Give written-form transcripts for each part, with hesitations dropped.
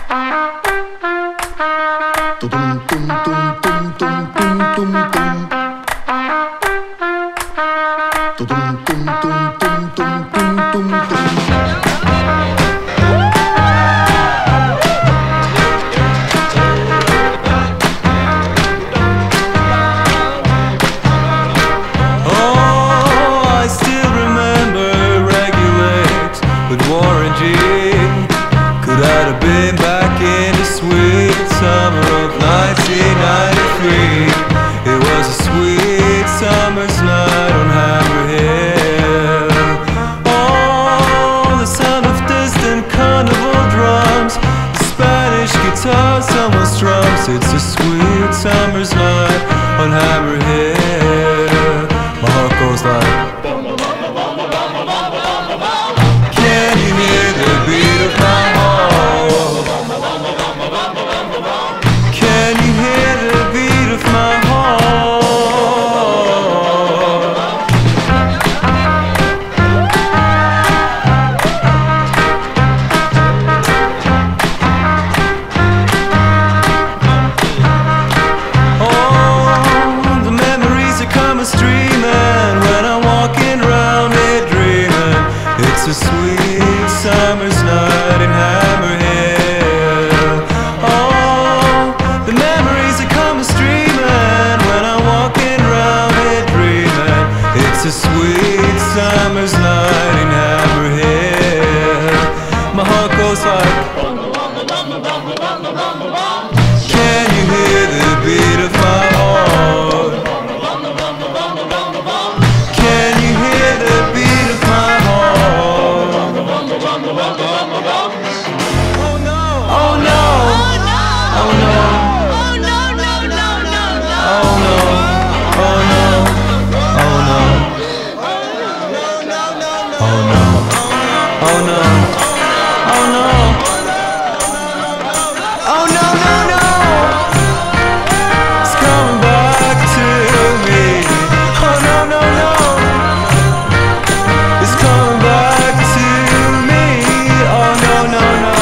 Could I have been back in the sweet summer of 1993? It was a sweet summer's night on Hammerhead. Oh, the sound of distant carnival drums, the Spanish guitar someone strums. It's a sweet summer's night on Hammerhead. My heart goes like, can you hear the beat of my heart? Can you hear the beat of my heart? Oh, the memories are come streaming when I'm walking around here dreaming. It's a sweet summer's night in Hammerhead. Oh, the memories are coming streaming when I'm walking around here dreaming. It's a sweet summer's night in Hammerhead. My heart goes like, can you hear the beat of my heart? Can you hear the beat of my heart? Oh no! Oh no! Oh no! Oh no, no, no, no, no! Oh no! Oh no! Oh no! Oh no! Oh no! Oh no! Oh no, no, no! It's coming back to me. Oh no, no, no! It's coming back to me. Oh no, no, no!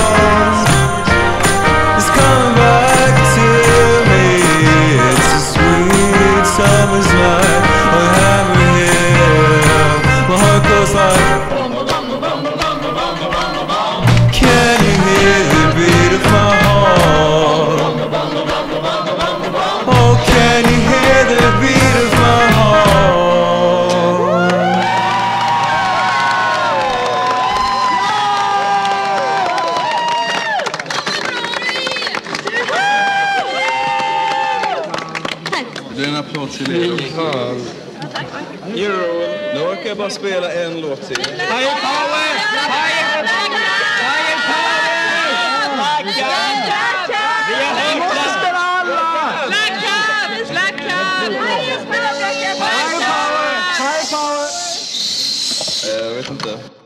It's coming back to me. It's a sweet summer's night on Hammerhead. My heart goes like, can you hear the beat of my heart? Oh, can you hear the beat of my heart? Det är en applåd till er. Nu orkar jag bara spela en låt till. Higher power! Higher power! Higher power! Vi har måste alla! Slack up! Higher power! Higher power! Jag vet inte.